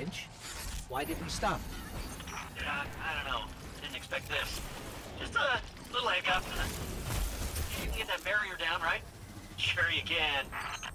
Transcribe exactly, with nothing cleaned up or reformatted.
pinch. Why did we stop? Yeah, I don't know. Didn't expect this. Just a little hiccup. You can get that barrier down, right? Sure you can.